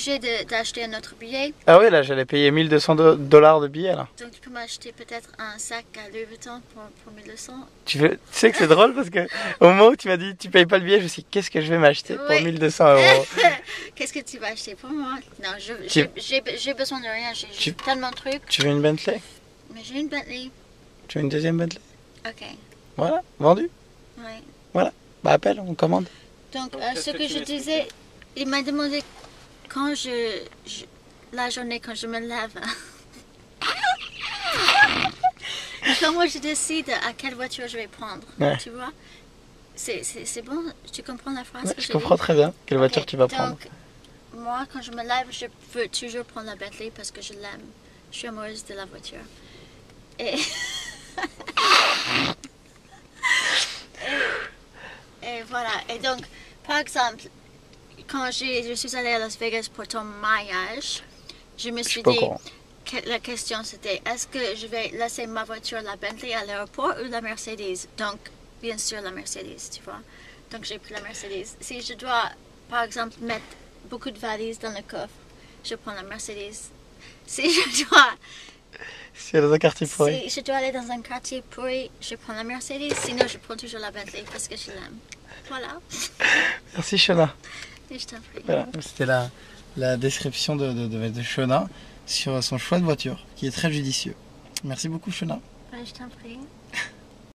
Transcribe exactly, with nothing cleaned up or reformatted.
J'ai d'acheter un autre billet. Ah oui, là, j'allais payer mille deux cents dollars de billets, là. Donc tu peux m'acheter peut-être un sac à Louis Vuitton pour, pour mille deux cents. Tu, veux, tu sais que c'est drôle parce que au moment où tu m'as dit tu payes pas le billet, je me suis dit qu'est-ce que je vais m'acheter Oui. pour mille deux cents euros. Qu'est-ce que tu vas acheter pour moi? Non, Tu- j'ai besoin de rien, j'ai Tu- tellement de trucs. Tu veux une Bentley? Mais j'ai une Bentley. Tu veux une deuxième Bentley? Ok, Voilà, vendu. oui. Bah appelle, on commande. Donc, euh, ce que je disais, il m'a demandé quand je, je- la journée quand je me lève, comment je décide à quelle voiture je vais prendre, Ouais. tu vois? C'est c'est- c'est bon, tu comprends la phrase Ouais, que je j'ai comprends dit? très bien quelle voiture Ok, tu vas prendre. Donc, moi, quand je me lève, je veux toujours prendre la Bentley parce que je l'aime. Je suis amoureuse de la voiture. Et... et, et voilà. Et donc, par exemple, quand j'ai- je suis allée à Las Vegas pour ton mariage, je me Je suis suis pas au dit, courant. que la question c'était, est-ce que je vais laisser ma voiture, la Bentley, à l'aéroport ou la Mercedes? Donc, bien sûr, la Mercedes, tu vois. Donc, j'ai pris la Mercedes. Si je dois, par exemple, mettre beaucoup de valises dans le coffre, je prends la Mercedes. Si je dois, Si elle est dans un quartier pourri. si je dois aller dans un quartier pourri, je prends la Mercedes. Sinon, je prends toujours la Bentley parce que je l'aime. Voilà. Merci Shona. Et je t'en prie. Voilà, c'était la, la description de, de, de, de Shona sur son choix de voiture, qui est très judicieux. Merci beaucoup Shona. Ouais, je t'en prie.